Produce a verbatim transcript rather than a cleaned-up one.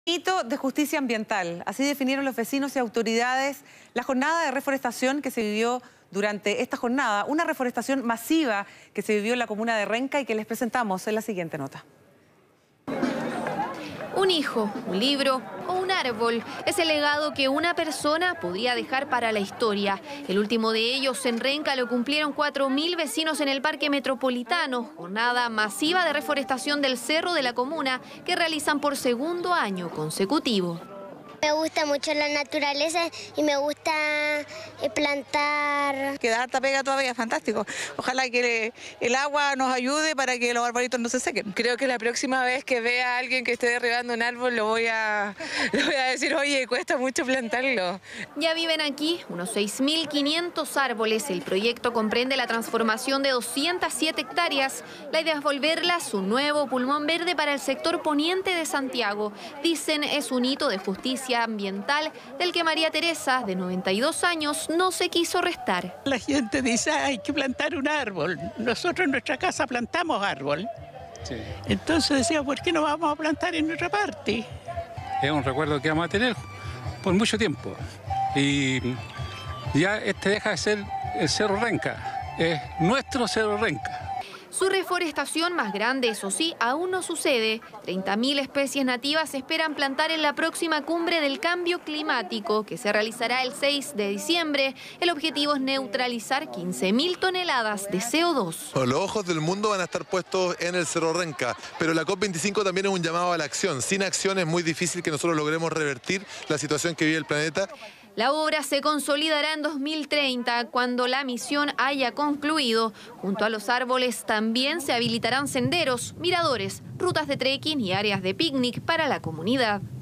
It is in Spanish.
Hito de justicia ambiental. Así definieron los vecinos y autoridades la jornada de reforestación que se vivió durante esta jornada. Una reforestación masiva que se vivió en la comuna de Renca y que les presentamos en la siguiente nota. Un hijo, un libro o un árbol es el legado que una persona podía dejar para la historia. El último de ellos en Renca lo cumplieron cuatro mil vecinos en el Parque Metropolitano. Jornada masiva de reforestación del cerro de la comuna que realizan por segundo año consecutivo. Me gusta mucho la naturaleza y me gusta plantar. Queda harta pega todavía, fantástico. Ojalá que el agua nos ayude para que los arbolitos no se sequen. Creo que la próxima vez que vea a alguien que esté derribando un árbol lo voy a, le voy a decir, oye, cuesta mucho plantarlo. Ya viven aquí unos seis mil quinientos árboles. El proyecto comprende la transformación de doscientas siete hectáreas. La idea es volverlas un nuevo pulmón verde para el sector poniente de Santiago. Dicen es un hito de justicia ambiental del que María Teresa, de noventa y dos años, no se quiso restar. La gente dice, hay que plantar un árbol. Nosotros en nuestra casa plantamos árbol. Sí. Entonces decía, ¿por qué no vamos a plantar en otra parte? Es un recuerdo que vamos a tener por mucho tiempo. Y ya este deja de ser el Cerro Renca, es nuestro Cerro Renca. Su reforestación más grande, eso sí, aún no sucede. treinta mil especies nativas se esperan plantar en la próxima cumbre del cambio climático, que se realizará el seis de diciembre. El objetivo es neutralizar quince mil toneladas de C O dos. Los ojos del mundo van a estar puestos en el Cerro Renca, pero la COP veinticinco también es un llamado a la acción. Sin acción es muy difícil que nosotros logremos revertir la situación que vive el planeta. La obra se consolidará en dos mil treinta, cuando la misión haya concluido. Junto a los árboles también se habilitarán senderos, miradores, rutas de trekking y áreas de picnic para la comunidad.